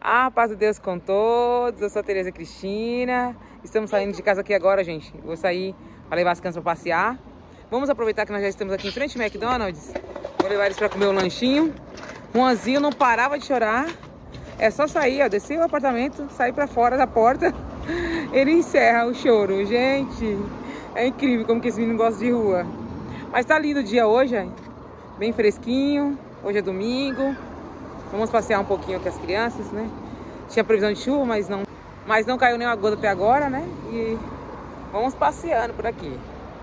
A paz de Deus com todos, eu sou a Tereza Cristina. Estamos saindo de casa aqui agora, gente. Vou sair para levar as crianças para passear. Vamos aproveitar que nós já estamos aqui em frente ao McDonald's. Vou levar eles para comer um lanchinho. Juanzinho não parava de chorar. É só sair, ó, descer o apartamento, sair para fora da porta. Ele encerra o choro. Gente, é incrível como que esse menino gosta de rua. Mas tá lindo o dia hoje, ó. Bem fresquinho. Hoje é domingo. Vamos passear um pouquinho com as crianças, né? Tinha previsão de chuva, mas não caiu nenhuma gota até agora, né? E vamos passeando por aqui.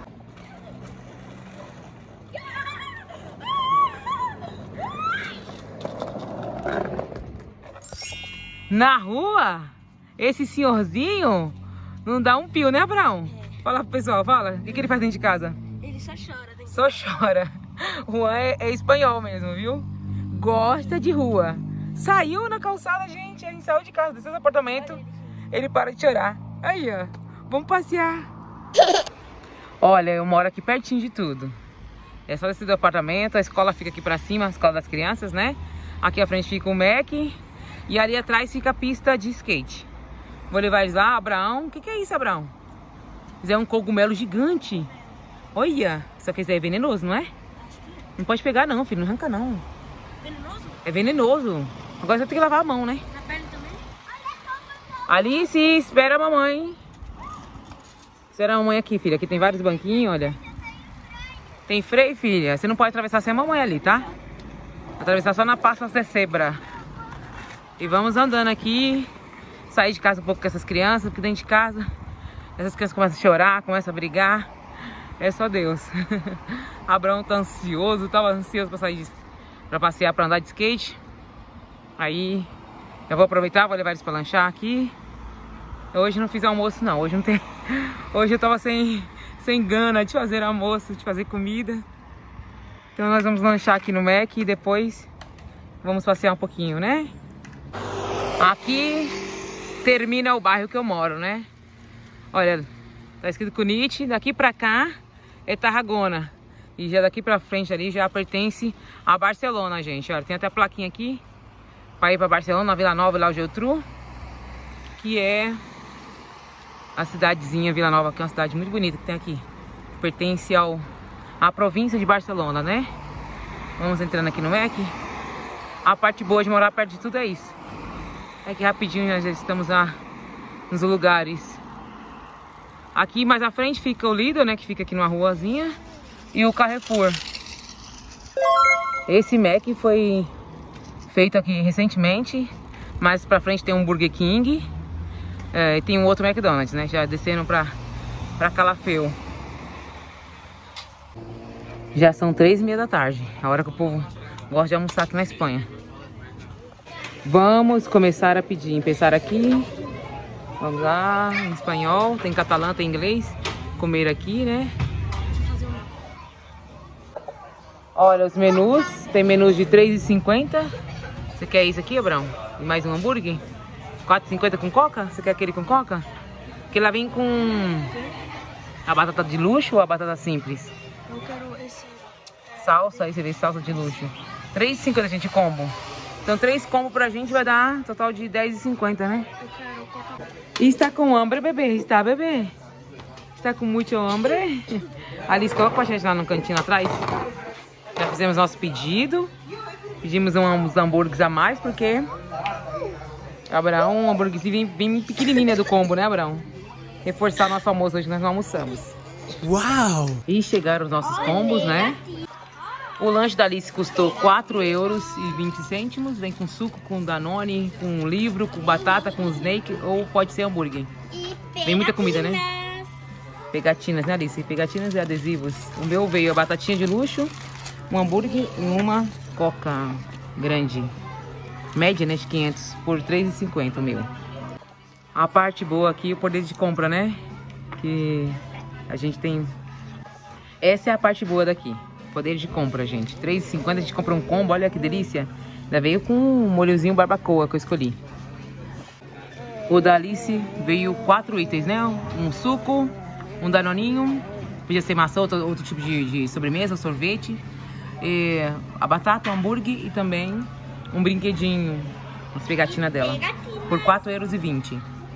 Na rua, esse senhorzinho não dá um pio, né, Abraão? Fala pro pessoal, fala. O que ele faz dentro de casa? Ele só chora. Só chora. O Juan é espanhol mesmo, viu? Gosta de rua. Saiu na calçada, gente. A gente saiu de casa, desceu do apartamento. Ele para de chorar. Aí, ó. Vamos passear. Olha, eu moro aqui pertinho de tudo. É só descer do apartamento. A escola fica aqui pra cima, a escola das crianças, né? Aqui à frente fica o Mac. E ali atrás fica a pista de skate. Vou levar eles lá. Abraão. O que é isso, Abraão? Isso é um cogumelo gigante. Olha. Só que isso aí é venenoso, não é? Não pode pegar não, filho. Não arranca não. Venenoso? É venenoso. Agora você tem que lavar a mão, né? Na pele também? Alice, espera a mamãe. Espera a mamãe aqui, filha. Aqui tem vários banquinhos, olha. Tem freio, filha. Você não pode atravessar sem a mamãe ali, tá? Atravessar só na pasta de zebra. E vamos andando aqui. Sair de casa um pouco com essas crianças, porque dentro de casa essas crianças começam a chorar, começam a brigar. É só Deus. Abraão tá ansioso, tava ansioso pra sair pra passear, pra andar de skate. Aí eu vou aproveitar, vou levar eles pra lanchar aqui. Hoje não fiz almoço não, hoje não tem. Hoje eu tava sem gana de fazer almoço, de fazer comida. Então nós vamos lanchar aqui no Mac e depois vamos passear um pouquinho, né? Aqui termina o bairro que eu moro, né? Olha, tá escrito Cunit, daqui pra cá é Tarragona. E já daqui pra frente ali já pertence a Barcelona, gente. Olha, tem até a plaquinha aqui pra ir pra Barcelona, na Vila Nova, lá o Geltrú, que é a cidadezinha Vila Nova, que é uma cidade muito bonita que tem aqui. Pertence à província de Barcelona, né? Vamos entrando aqui no Mac. A parte boa de morar perto de tudo é isso. É que rapidinho nós já estamos nos lugares. Aqui mais à frente fica o Lidl, né? Que fica aqui numa ruazinha. E o Carrefour. Esse Mac foi feito aqui recentemente. Mais pra frente tem um Burger King. E tem um outro McDonald's, né? Já descendo pra Calafeu. Já são 3h30 da tarde. A hora que o povo gosta de almoçar aqui na Espanha. Vamos começar a pedir. Pensar aqui. Vamos lá, em espanhol, tem catalã, tem inglês. Comer aqui, né? Olha os menus. Tem menus de R$3,50. Você quer isso aqui, Abraão? E mais um hambúrguer? R$4,50 com coca? Você quer aquele com coca? Porque lá vem com a batata de luxo ou a batata simples? Eu quero esse. Salsa, aí você vê salsa de luxo. R$3,50, gente, combo. Então 3 combos pra gente vai dar um total de R$10,50, né? Eu quero coca. Está com hambre, bebê? Está, bebê? Está com muito hambre? Alice, coloca pra gente lá no cantinho atrás. Já fizemos nosso pedido. Pedimos uns hambúrgueres a mais, porque Abraão, um hambúrguerzinho bem pequenininho do combo, né, Abraão? Reforçar nosso almoço, hoje nós não almoçamos. Uau! E chegaram os nossos combos, né? O lanche da Alice custou R$4,20. Vem com suco, com Danone, com um livro, com batata, com snake ou pode ser hambúrguer. Vem muita comida, né? Pegatinas, né, Alice? Pegatinas e adesivos. O meu veio a batatinha de luxo, um hambúrguer e uma coca grande. Média, né, de 500 por R$3,50 o meu. A parte boa aqui, o poder de compra, né? Que a gente tem... Essa é a parte boa daqui. Poder de compra, gente. R$3,50 a gente compra um combo, olha que delícia. Ainda veio com um molhozinho barbacoa que eu escolhi. O da Alice veio 4 itens, né? Um suco, um danoninho, podia ser maçã, outro tipo de sobremesa, sorvete. A batata, o hambúrguer e também um brinquedinho As pegatinas dela. Por €4,20.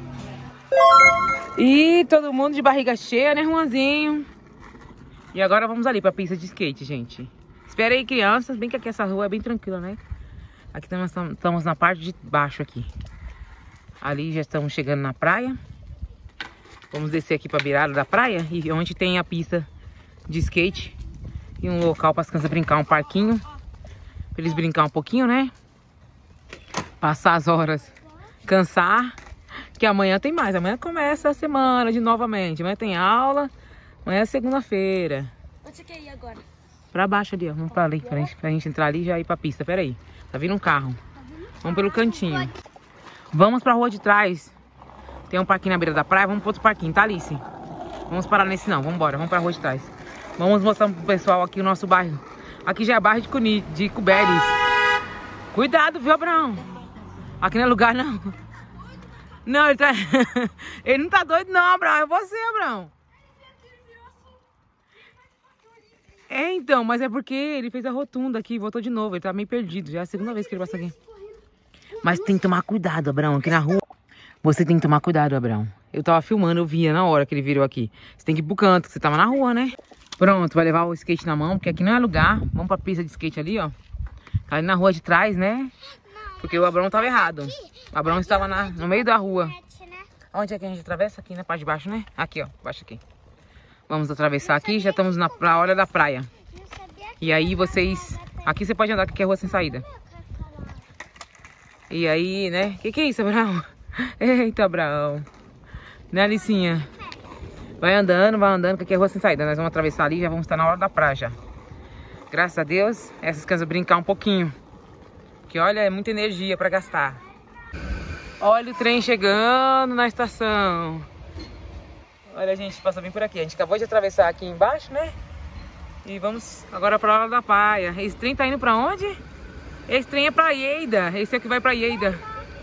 E todo mundo de barriga cheia, né, Juanzinho? E agora vamos ali pra pista de skate, gente. Espera aí, crianças. Bem que aqui essa rua é bem tranquila, né? Aqui nós estamos na parte de baixo aqui. Ali já estamos chegando na praia. Vamos descer aqui pra beirada da praia. E onde tem a pista de skate. E um local para as crianças brincar, um parquinho. Pra eles brincar um pouquinho, né? Passar as horas, cansar. Que amanhã tem mais. Amanhã começa a semana de novamente. Amanhã tem aula. Amanhã é segunda-feira. Onde você quer ir agora? Pra baixo ali, ó. Vamos pra ali. Pra gente entrar ali e já ir pra pista. Pera aí. Tá vindo um carro. Vamos pelo cantinho. Vamos pra rua de trás. Tem um parquinho na beira da praia. Vamos pro outro parquinho, tá, Alice? Vamos parar nesse não. Vamos embora. Vamos pra rua de trás. Vamos mostrar pro pessoal aqui o nosso bairro. Aqui já é bairro de Cuberes. Cuidado, viu, Abraão? Aqui não é lugar, não. Não, ele tá... ele não tá doido, não, Abraão. É você, Abraão. É, então, mas é porque ele fez a rotunda aqui e voltou de novo. Ele tá meio perdido. Já é a segunda vez que ele passa aqui. Mas tem que tomar cuidado, Abraão. Aqui na rua, você tem que tomar cuidado, Abraão. Eu tava filmando, eu via na hora que ele virou aqui. Você tem que ir pro canto, que você tava na rua, né? Pronto, vai levar o skate na mão, porque aqui não é lugar. Vamos pra pista de skate ali, ó. Tá ali na rua de trás, né? Porque o Abraão tava errado. O Abraão estava no meio da rua. Onde é que a gente atravessa? Aqui na parte de baixo, né? Aqui, ó. Baixo aqui. Vamos atravessar aqui. Já estamos na hora da praia. E aí vocês... Aqui você pode andar, que aqui é rua sem saída. E aí, né? Que é isso, Abraão? Eita, Abraão. Né, Alicinha? Vai andando, que aqui é rua sem saída. Nós vamos atravessar ali e já vamos estar na hora da praia já. Graças a Deus, essas crianças brincar um pouquinho. Que olha, é muita energia pra gastar. Olha o trem chegando na estação. Olha, a gente passa bem por aqui. A gente acabou de atravessar aqui embaixo, né? E vamos agora pra hora da praia. Esse trem tá indo pra onde? Esse trem é pra Lleida. Esse aqui vai pra Lleida.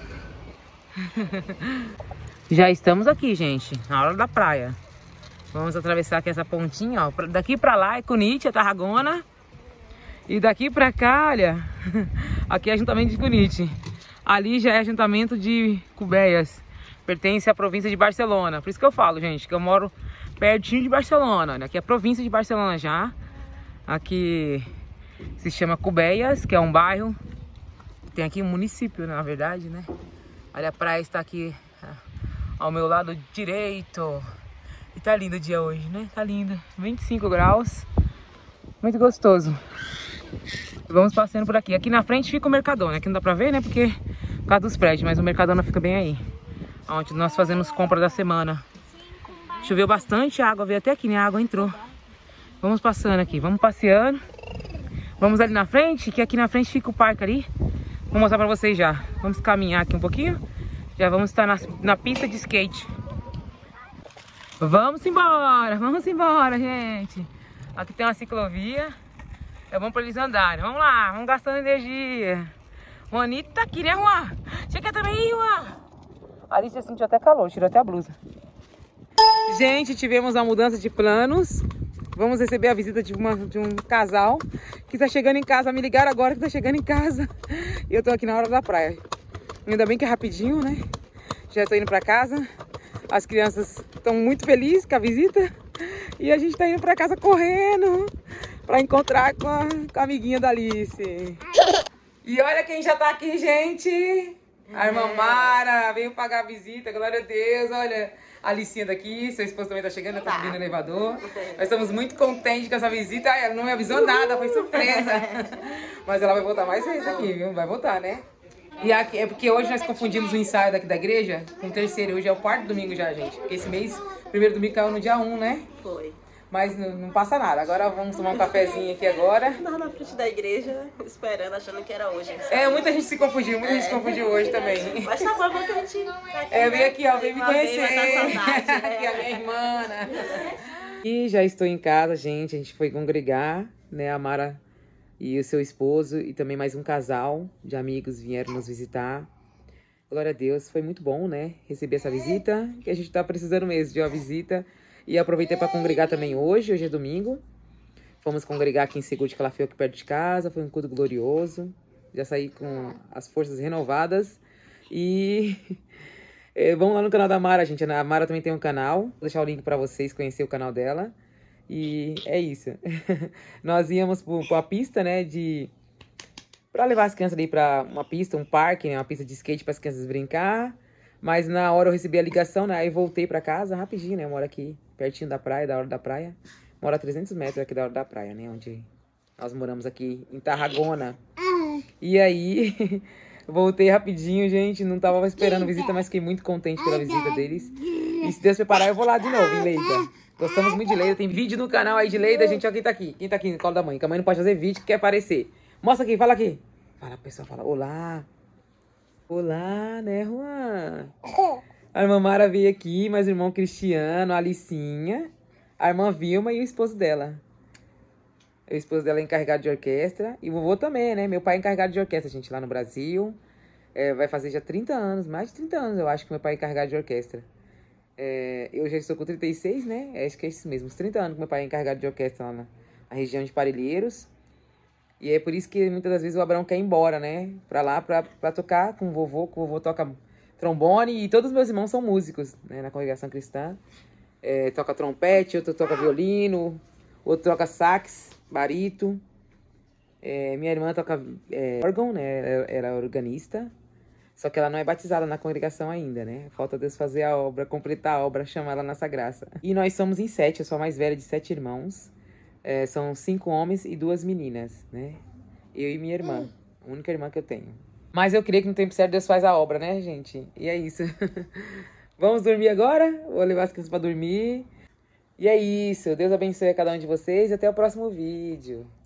Já estamos aqui, gente, na hora da praia. Vamos atravessar aqui essa pontinha, ó. Daqui pra lá é Cunite, é Tarragona. E daqui pra cá, olha, aqui é ajuntamento de Cunite. Ali já é ajuntamento de Cubeias. Pertence à província de Barcelona. Por isso que eu falo, gente, que eu moro pertinho de Barcelona. Olha, aqui é a província de Barcelona já. Aqui se chama Cubeias, que é um bairro. Tem aqui um município, na verdade, né? Olha, a praia está aqui ao meu lado direito. E tá lindo o dia hoje, né? Tá lindo. 25 graus. Muito gostoso. Vamos passando por aqui. Aqui na frente fica o Mercadona. Aqui não dá pra ver, né? Porque por causa dos prédios. Mas o Mercadona fica bem aí. Onde nós fazemos compra da semana. Choveu bastante, a água veio até aqui, né? A água entrou. Vamos passando aqui. Vamos passeando. Vamos ali na frente, que aqui na frente fica o parque ali. Vou mostrar pra vocês já. Vamos caminhar aqui um pouquinho. Já vamos estar na pista de skate. Vamos embora, gente. Aqui tem uma ciclovia. É bom pra eles andarem. Vamos lá, vamos gastando energia. O Juanito tá aqui, né, Juan? Chega também, Juan. A Alice sentiu até calor, tirou até a blusa. Gente, tivemos uma mudança de planos. Vamos receber a visita de um casal que está chegando em casa. Me ligaram agora que está chegando em casa. E eu tô aqui na hora da praia. Ainda bem que é rapidinho, né? Já tô indo pra casa. As crianças estão muito felizes com a visita. E a gente tá indo pra casa correndo pra encontrar com a amiguinha da Alice. E olha quem já tá aqui, gente. A irmã Mara veio pagar a visita. Glória a Deus, olha. A Alicinha daqui, seu esposo também tá chegando, tá subindo no elevador. Nós estamos muito contentes com essa visita. Ai, ela não me avisou nada, foi surpresa. Mas ela vai voltar mais vezes aqui, viu? Vai voltar, né? E aqui, é porque hoje nós confundimos o ensaio daqui da igreja com o terceiro. Hoje é o quarto domingo já, gente. Porque esse mês, o primeiro domingo caiu no dia 1, né? Foi. Mas não passa nada. Agora vamos tomar um cafezinho aqui agora. Nós na frente da igreja, esperando, achando que era hoje. É, muita gente se confundiu. Muita gente se confundiu hoje também. Mas tá bom, que a gente... Vem aqui, ó. Vem me conhecer. Saudade, né? Aqui a minha irmã, né? E já estou em casa, gente. A gente foi congregar, né? A Mara e o seu esposo e também mais um casal de amigos vieram nos visitar. Glória a Deus. Foi muito bom, né? Receber essa visita, que a gente tá precisando mesmo de uma visita. E aproveitei para congregar também hoje é domingo. Fomos congregar aqui em Seguro de Calafeu, aqui perto de casa. Foi um culto glorioso. Já saí com as forças renovadas. E vamos lá no canal da Mara, gente. A Mara também tem um canal. Vou deixar o link pra vocês conhecerem o canal dela. E é isso. Nós íamos pra uma pista, né, pra levar as crianças ali pra uma pista, um parque, né, uma pista de skate para as crianças brincar. Mas na hora eu recebi a ligação, né, aí voltei pra casa rapidinho, né, eu moro aqui pertinho da praia, da hora da praia. Moro a 300 metros aqui da hora da praia, né, onde nós moramos aqui em Tarragona. E aí, voltei rapidinho, gente, não tava esperando visita, mas fiquei muito contente pela visita deles. E se Deus preparar, eu vou lá de novo, em Leida. Gostamos muito de Leida, tem vídeo no canal aí de Leida, gente, olha quem tá aqui. Quem tá aqui no colo da mãe, que a mãe não pode fazer vídeo, que quer aparecer. Mostra aqui, fala aqui. Fala, pessoal, fala, olá. Olá, né, Juan? A irmã Mara veio aqui, mais o irmão Cristiano, a Alicinha, a irmã Vilma e o esposo dela. O esposo dela é encarregado de orquestra. E o vovô também, né? Meu pai é encarregado de orquestra, gente, lá no Brasil. Vai fazer já 30 anos, mais de 30 anos, eu acho, que meu pai é encarregado de orquestra. Eu já estou com 36, né? Acho que é isso mesmo, uns 30 anos que meu pai é encarregado de orquestra lá na região de Parelheiros. E é por isso que muitas das vezes o Abraão quer ir embora, né? Pra lá, pra tocar com o vovô, que o vovô toca trombone. E todos os meus irmãos são músicos, né? Na congregação cristã. Toca trompete, outro toca violino, outro toca sax, barito. Minha irmã toca órgão, né? Era organista. Só que ela não é batizada na congregação ainda, né? Falta Deus fazer a obra, completar a obra, chamar ela nessa graça. E nós somos em 7, eu sou a mais velha de 7 irmãos. São 5 homens e 2 meninas, né? Eu e minha irmã, a única irmã que eu tenho. Mas eu creio que no tempo certo Deus faz a obra, né, gente? E é isso. Vamos dormir agora? Vou levar as crianças pra dormir. E é isso. Deus abençoe a cada um de vocês e até o próximo vídeo.